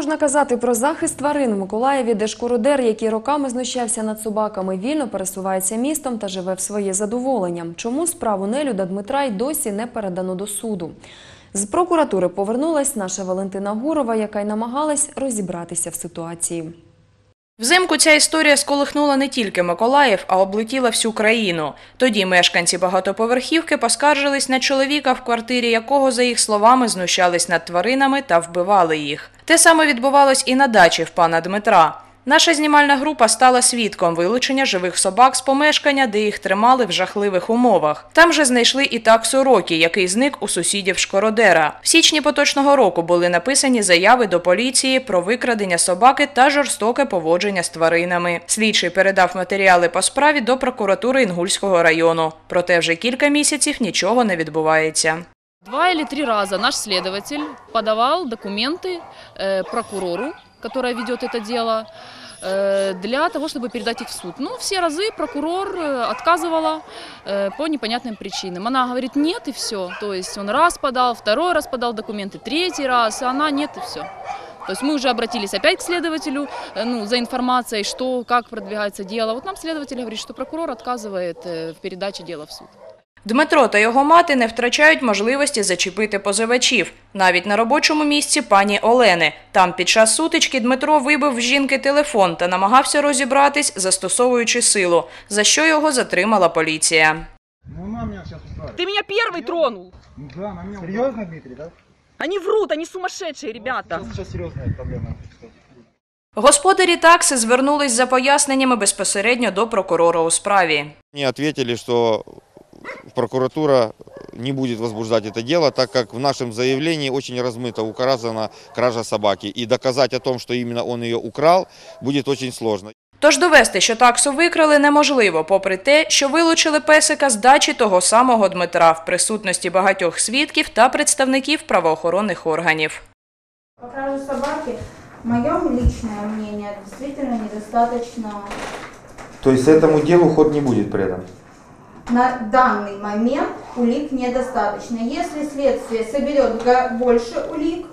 можна казати про захист тварин в Миколаєві, де шкуродер, який роками знущався над собаками, вільно пересувається містом та живе в своє задоволення? Чому справу нелюда Дмитра й досі не передано до суду? З прокуратури повернулась наша Валентина Гурова, яка й намагалась розібратися в ситуації. Взимку ця історія сколихнула не тільки Миколаїв, а облетіла всю країну. Тоді мешканці багатоповерхівки поскаржились на чоловіка, в квартирі якого, за їх словами, знущались над тваринами та вбивали їх. Те саме відбувалось і на дачі в пана Дмитра. Наша знімальна група стала свідком вилучення живих собак з помешкання, де їх тримали в жахливих умовах. Там же знайшли і таксу Рокі, який зник у сусідів шкуродера. В січні поточного року були написані заяви до поліції про викрадення собаки та жорстоке поводження з тваринами. Слідчий передав матеріали по справі до прокуратури Інгульського району. Проте вже кілька місяців нічого не відбувається. 2 или 3 раза наш следователь подавал документы прокурору, которая ведет это дело, для того, чтобы передать их в суд. Но все разы прокурор отказывала по непонятным причинам. Она говорит нет и все. То есть он раз подал, второй раз подал документы, третий раз, а она нет и все. То есть мы уже обратились опять к следователю за информацией, что, как продвигается дело. Вот нам следователь говорит, что прокурор отказывает в передаче дела в суд. Дмитро та його мати не втрачають можливості зачепити позивачів. Навіть на робочому місці пані Олени. Там під час сутички Дмитро вибив в жінки телефон та намагався розібратись, застосовуючи силу, за що його затримала поліція. Ты меня первый тронул. Да, на меня. Серьезно, Дмитрий, да? Они врут, они сумасшедшие, ребята. Сейчас серьезная проблема. Господарі такси звернулись за поясненнями безпосередньо до прокурора у справі. Мне ответили, что прокуратура не будет возбуждать это дело, так как в нашем заявлении очень размыто указана кража собаки. И доказать о том, что именно он ее украл, будет очень сложно. Тож довести, що таксу викрали, неможливо, попри те, що вилучили песика з дачі того самого Дмитра в присутності багатьох свідків та представників правоохоронних органів. По краже собаки, мое личное мнение, действительно недостаточно. То есть этому делу ход не будет предан? На данный момент улик недостаточно. Если следствие соберет больше улик,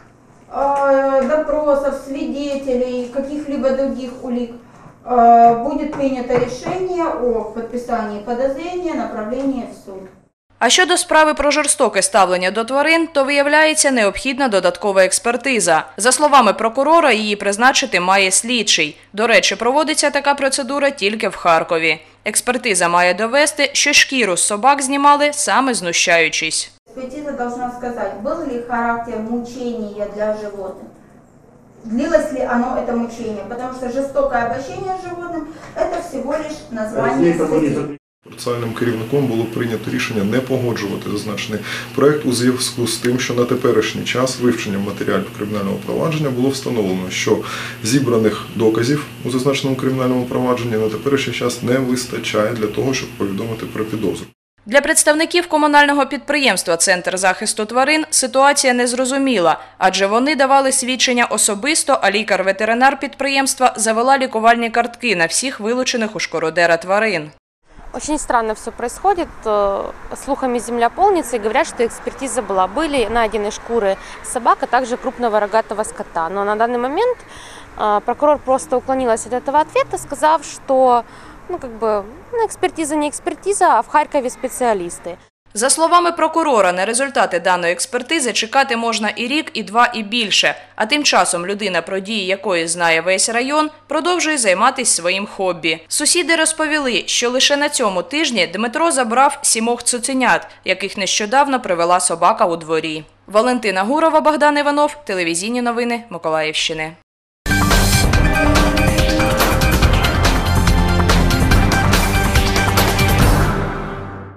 допросов, свидетелей, каких-либо других улик, будет принято решение о подписании подозрения, направлении в суд. А щодо справи про жорстоке ставлення до тварин, то, виявляється, необхідна додаткова експертиза. За словами прокурора, її призначити має слідчий. До речі, проводиться така процедура тільки в Харкові. Експертиза має довести, що шкіру з собак знімали саме знущаючись. Экспертиза должна сказать, был ли характер мучения для животных, длилось ли оно это мучение, потому что жестокое обращение с животным – это всего лишь название статьи. Процесуальним керівником було прийнято рішення не погоджувати зазначений проект у зв'язку з тим, що на теперішній час вивченням матеріалів кримінального провадження було встановлено, що зібраних доказів у зазначеному кримінальному провадженні на теперішній час не вистачає для того, щоб повідомити про підозру. Для представників комунального підприємства «Центр захисту тварин» ситуація незрозуміла, адже вони давали свідчення особисто, а лікар-ветеринар підприємства завела лікувальні картки на всіх вилучених у шкуродера тварин. Очень странно все происходит. Слухами земля полнится и говорят, что экспертиза была. Были найдены шкуры собак, а также крупного рогатого скота. Но на данный момент прокурор просто уклонилась от этого ответа, сказав, что экспертиза не экспертиза, а в Харькове специалисты. За словами прокурора, на результати даної експертизи чекати можна і рік, і 2, і більше. А тим часом людина, про дії якої знає весь район, продовжує займатися своїм хобі. Сусіди розповіли, що лише на цьому тижні Дмитро забрав 7 цуценят, яких нещодавно привела собака у дворі. Валентина Гурова, Богдан Іванов, телевізійні новини Миколаївщини.